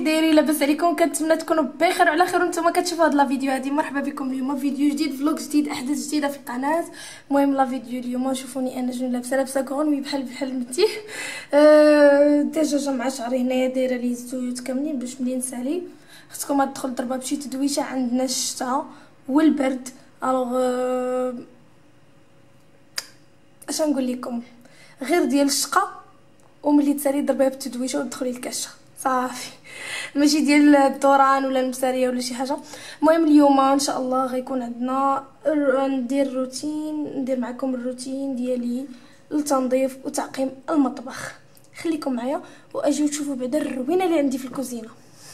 دايرين؟ لاباس عليكم؟ كنتمنى تكونوا بخير وعلى خير وانتم كتشوفوا هاد لا فيديو هادي. مرحبا بكم اليوم فيديو جديد، فلوق جديد، احداث جديده في القناه. المهم لا فيديو اليوم شوفوني انا جون لابسه كورنوي بحال متيه. ديجا مع شعري هنايا دايره ليه الزيوت كاملين باش ملي نسالي. خصكم تدخل ضربه بشي تدويشه، عندنا الشتا والبرد. الوغ اش نقول لكم، غير ديال الشقه وملي تسالي ضربيها بالتدويشه وتدخلي الكاشه صافي، ماشي ديال الدوران ولا المساريه ولا شي حاجه. المهم اليوم ان شاء الله غيكون عندنا ندير معكم الروتين ديالي للتنظيف وتعقيم المطبخ. خليكم معايا واجيو تشوفوا بعدا الروينه اللي عندي في الكوزينه.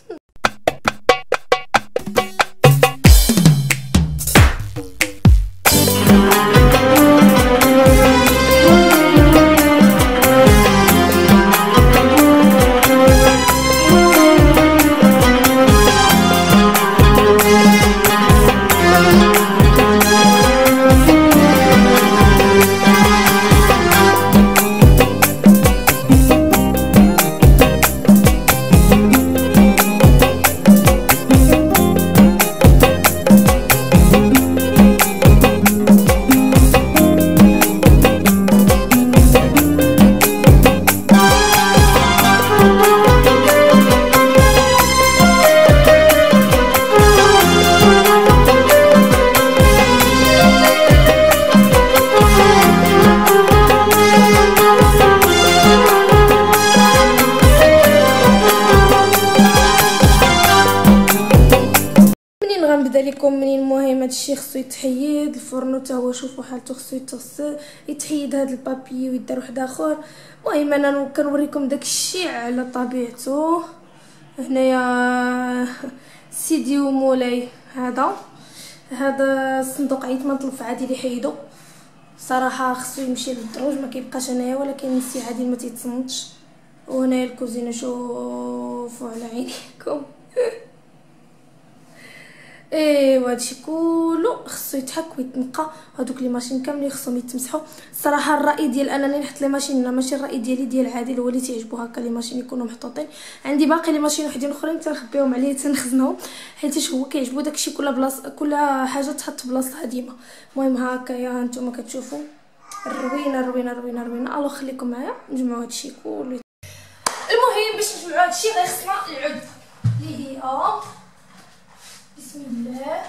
غنبدا لكم منين. المهم هادشي خصو يتحيد، الفرن حتى هو شوفوا حالته خصو يتغسل، يتحيد هاد البابي ويدار واحد اخر. المهم انا كنوريكم داكشي على طبيعته. هنايا سيدي ومولاي، هذا الصندوق عيط ما نطلب عادي اللي حيدو صراحه خصو يمشي للدروج، ما كيبقاش هنايا، ولكن نسي عادي ما تيتصنتش. وهنايا الكوزينه شوفوا على عينيكم. ايوا هادشي كله خصو يتحك ويتنقى، هادوك لي ماشين كاملين خصهم يتمسحوا. الصراحه الراي ديال انني نحط لي ماشين ماشي الراي ديالي ديال عادل، هو اللي تيعجبو هكا لي ماشين يكونوا محطوطين. عندي باقي لي ماشين وحدين اخرين تنخبيهم عليه تنخزنهم، حيت هو كيعجبو داكشي كل بلاصه، كل حاجه تحط بلاصتها ديما. المهم هكايا هانتوما كتشوفوا الروينه الروينه الروينه الروينه. الو خليكم معايا نجمعوا هادشي كله. المهم باش نجمعوا هادشي غير خصنا العد اللي هي بسم الله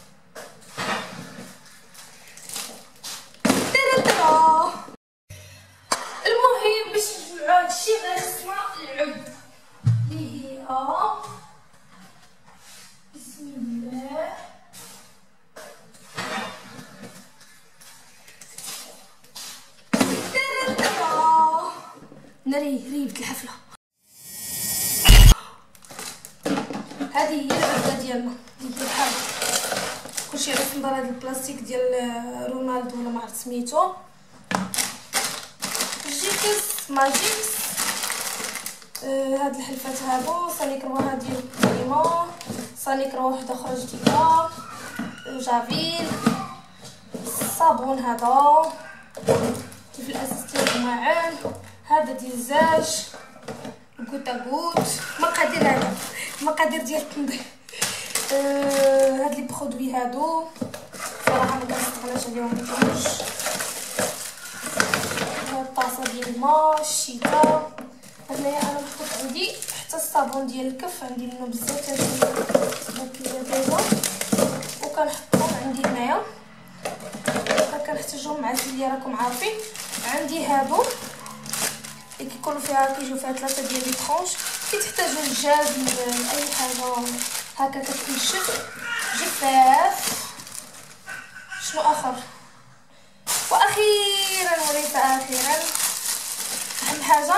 ترى. المهم باش نجمعوا هادشي غير خصنا العد اللي هي بسم الله ترى. ريبت الحفله. هذه هي العده ديالنا بحال كلشي عرف ندار هذا البلاستيك ديال رونالدو ولا ما عرفت سميتو، جيكس ماجيكس. هاد الحلفات هادو صانيكروها ديال كريمه، صانيكرو وحده اخرى جديده، جافيل، الصابون هذا في الاساس ديال الماعن، هذا ديال الزاج، كوت مقادير، هذا المقادير ديال التنظيف. هاد لي برودوي هادو صراحه ما كنستغناش عليهم بزاف. هاد الطاسه ديال الماء، الشتاء. هنايا انا محطوط عندي حتى الصابون ديال الكف، عندي منه بزاف ديجا وكنحطهم عندي هنايا. كنحتاجهم مع السليه راكم عارفين. عندي هادو اللي كيكونوا كيجيو فيها 3 ديال لي طرونش، كي تحتاجوا الجاز اي حاجه هكا كتنشف. جفاف. شنو اخر؟ واخيرا وليس اخيرا اهم حاجه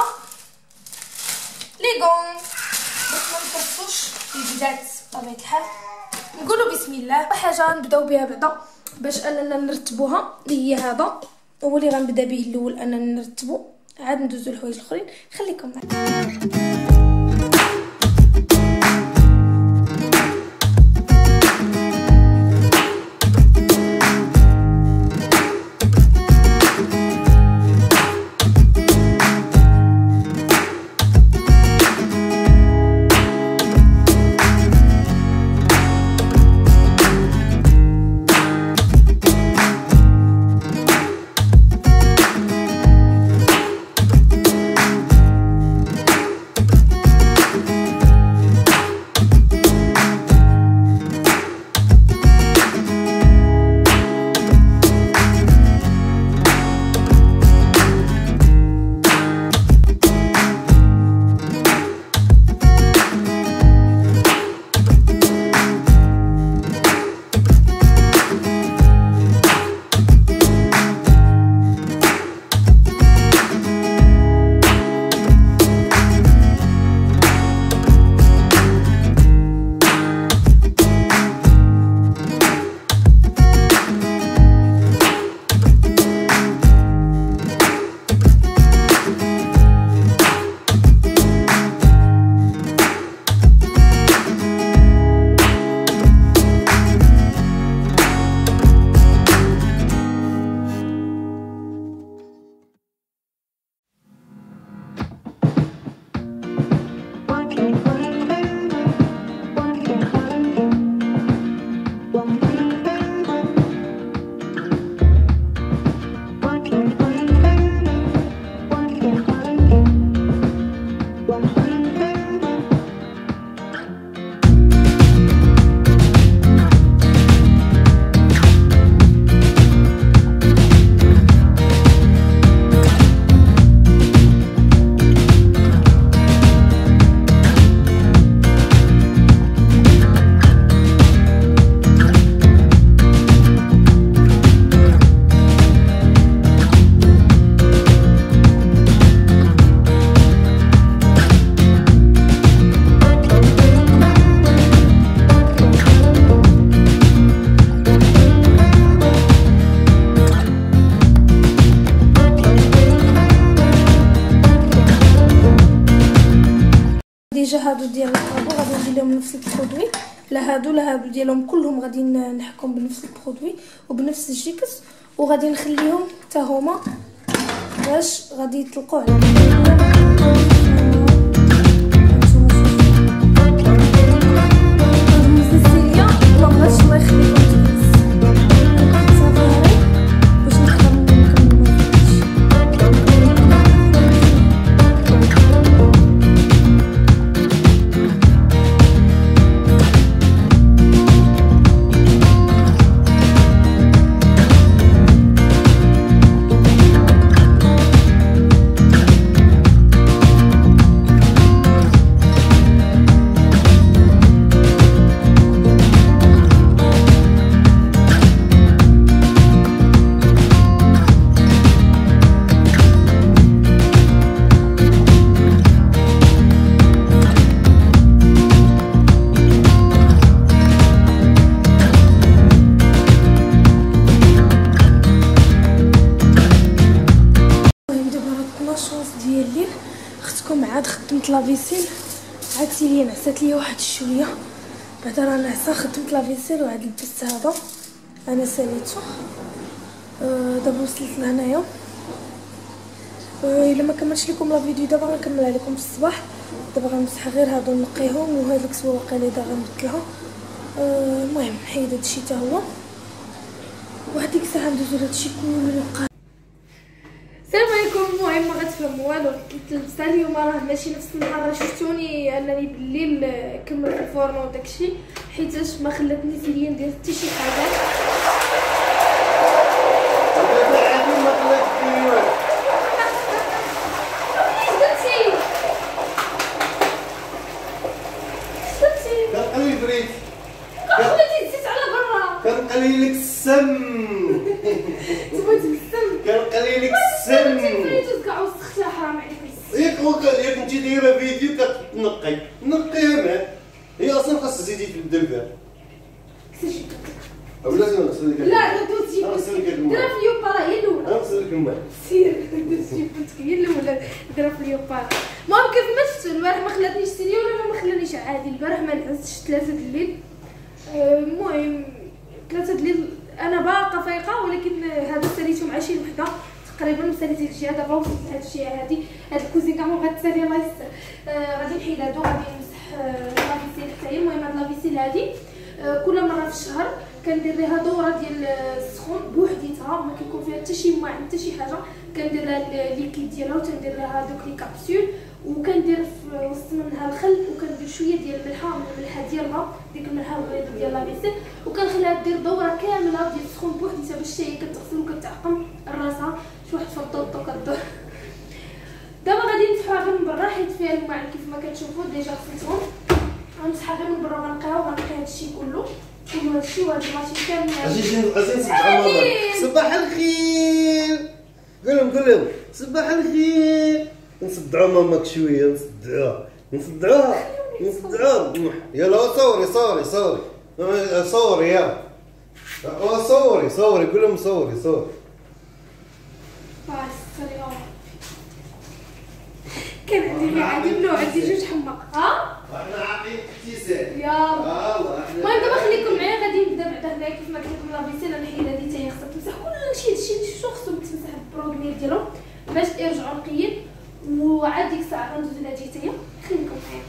ليغون باش ما نكرسوش الجداد بطبيعه الحال. نقولوا بسم الله. حاجه نبداو بها بعدا باش اننا نرتبوها اللي هي هذا هو اللي غنبدا به الاول، اننا نرتبو عاد ندوزو الحوايج الاخرين. خليكم معايا. ديجا هادو ديال الكابو غادي ندير لهم نفس البرودوي، لا هادو ديالهم كلهم غادي نحكم بنفس البرودوي وبنفس الجيكس، وغادي نخليهم حتى هما باش غادي يطلقوا على عاد خدمت لافيسيل، عاد سيليا نعسات ليا واحد شويه، بعدا راه نعسه خدمت لافيسيل وعاد لبست هذا انا ساليته. دابا وصلت لهنايا. الا ما كملتش لكم لا فيديو دابا غنكملها لكم في الصباح. دابا غنمسح غير هادو نقيهم، وهاد الكسوه اللي دا غنبدلها. المهم حيد هادشي حتى هو، وهاديك الساعه ندوزو لهادشي كله. السلام عليكم. المهم ما غتفهموا والو، كنت لابسه اليوم راه ماشي نفس النهار، راه شفتوني انني بالليل كملت الفورن وداكشي حيتاش ما خلاتني سيريا ندير حتى شي حاجه. كنقلي لك السم تبغي تبسم، كنقلي لك السم فريتو كاع وسختها حرام عليك. ياك انت دايره فيديو كتنقي نقيها معاك، هي اصلا خاص تزيدي في الدربه كسرتي ولا نغسل لك. لا دوزي ديرها في اليوبا هي الاولى. نغسل لك الماء سير دوزي بنتك هي الاولى ديرها في اليوبا. المهم كيف ما شفتوا البارح ما خلاتنيش سيريا ولا ما خلانيش عادي. البارح ما نعستش 3 د الليل. المهم 3 د الليل انا باقا فايقه، ولكن هذا ساليته مع شي وحده تقريبا ساليت هادشي. دابا وصلت لهاد الشيء هادي، هاد الكوزين كاع ما غتسالي الله يستر. غادي نحيد هادو، غادي نمسح لافيسيل حتى هي. المهم هاد لافيسيل هادي كل مره في الشهر كندير ليها دوره ديال السخون بوحديتها، ما كيكون فيها حتى شي معين حتى شي حاجه. كندير لها الليكيد ديالها وتندير لها دوك لي كابسول، وكندير في وسط منها الخل، وكندير شويه ديال الملحه ديالها، ديك الملحه البيضاء ديال لافيسيل، وكنخليها دير دوره كامله ديال السخون بوحديتها باش هي كتغسل وكتعقم راسها شي واحد فطوطو كدور. دابا غادي نمسحوها غير من برا حيت فيها الماعن كيف ما كتشوفوا ديجا غسلتهم. غنمسحها غير من برا وغنقيها وغنقي هادشي كله هادشي وهاد الماشين كامل. صباح الخير، قول لهم صباح الخير. نصدعوا ماماك شويه، نصدعوها يلا صوري يا صوري قول لهم صوري كان عندي عادي منو عندي جوج حماق. احنا عاقلين احتساب يلا. المهم دابا خليكم معايا، غادي نبدا بعدا هنايا كيف ما قلت لكم لافيسيل. انا حيد هادي حتى هي خصها تمسح كلشي، هادشي شو خصو يتمسح بالبرودوي ديالهم باش يرجعوا نقيين. وعاد ديك الساعه غندوزو لهادي حتى هي. خليكم معايا.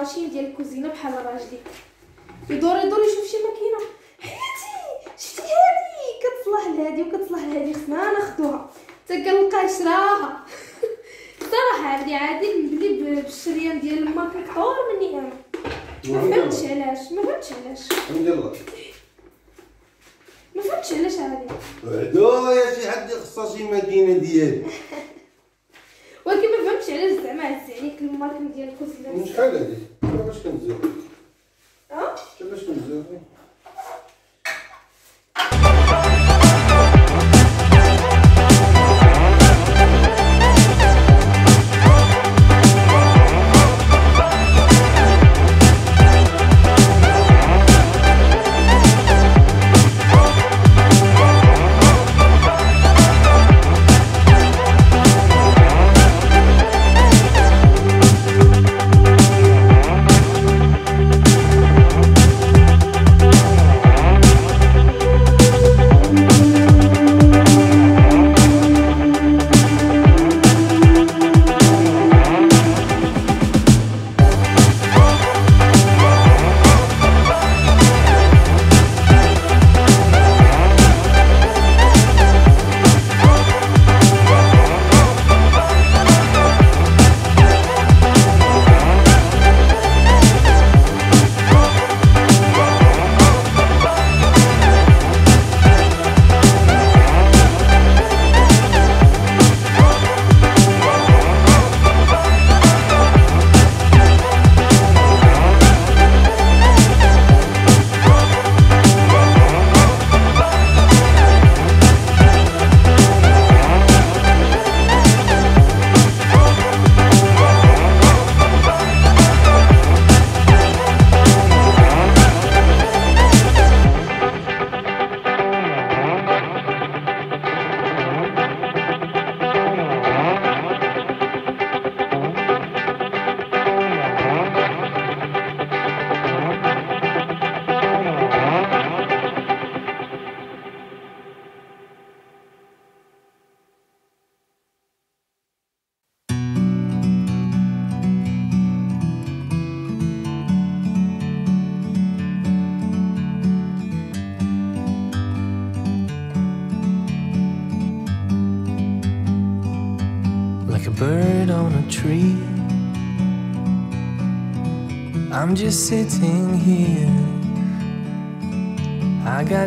ماشين ديال الكوزينه بحال راجلي يدور يشوف شي ماكينه. حياتي شفتي هادي كتصلح لهادي وكتصلح لهادي، خصنا ناخذوها. حتى كنلقاه شراها. صراحه عادي بلي بالشريان ديال الماك كثور مني انا. ما فهمتش علاش هادي. بعدا يا شي حد خصها شي ماكينه ديالي. ولكن ما فهمتش علاش زعما هز عليك المارك ديال الكوزينه. شحال هادي؟ باش كنزوق. باش كنزوق. Like a bird on a tree, I'm just sitting here. I got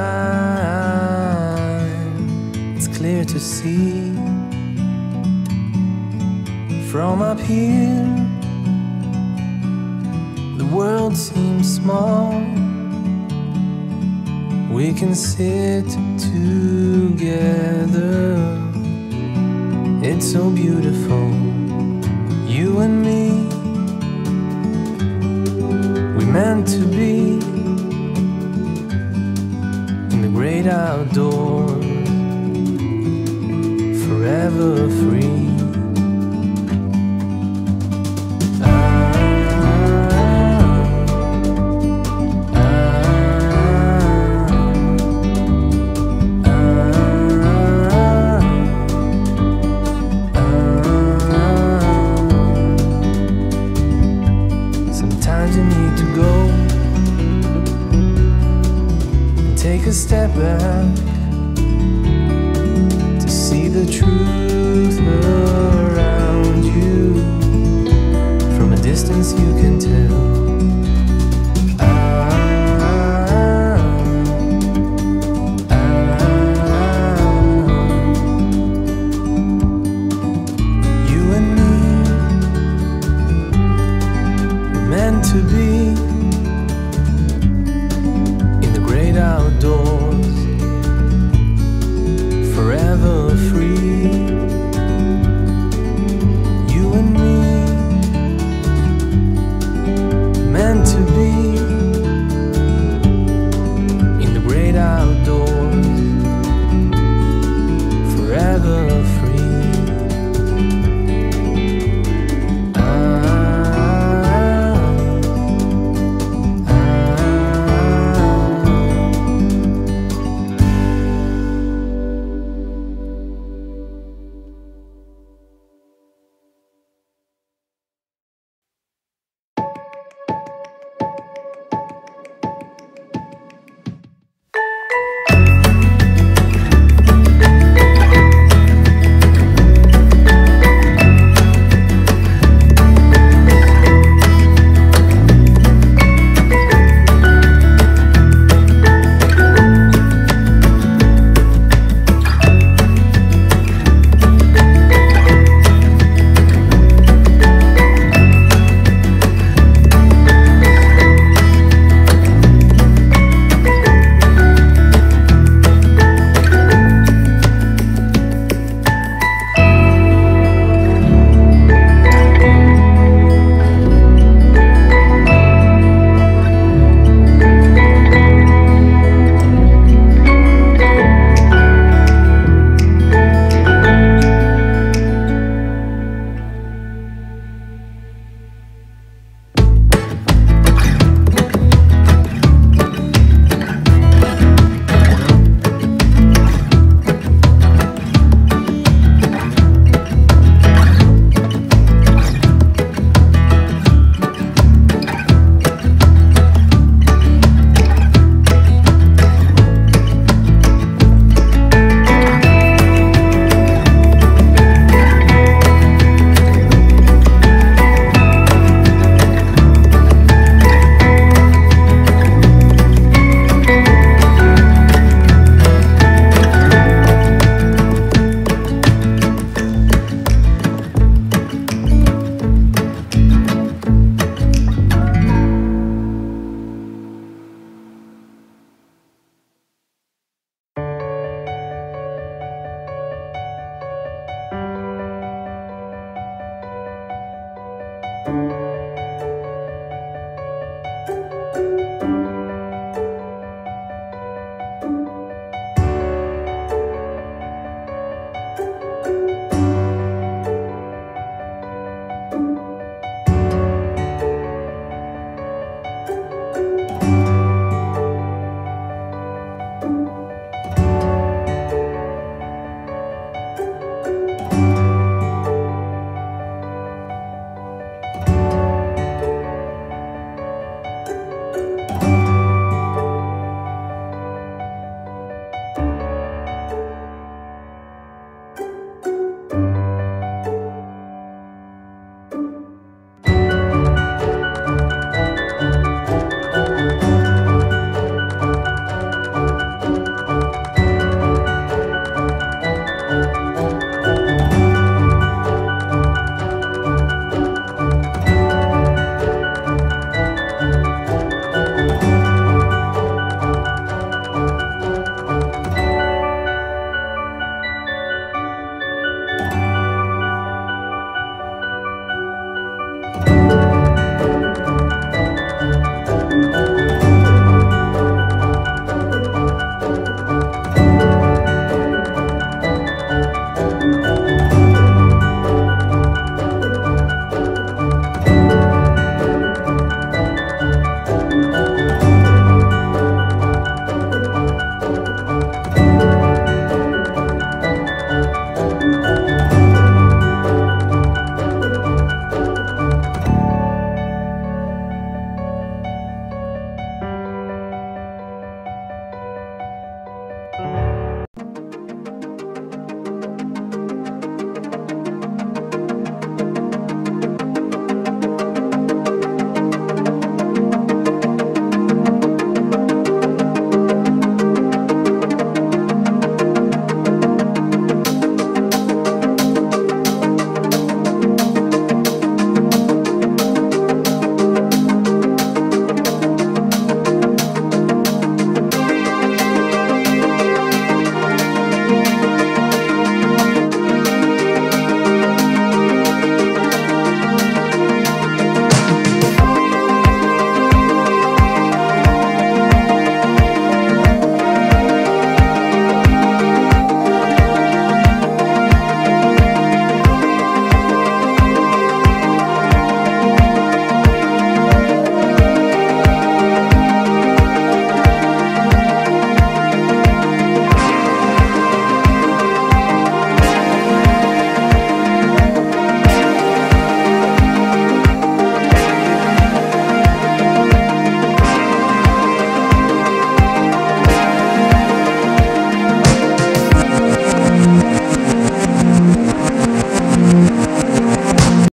time, it's clear to see. From up here, the world seems small. We can sit together. It's so beautiful, you and me. We meant to be in the great outdoors, forever free. Sometimes you need to go and take a step back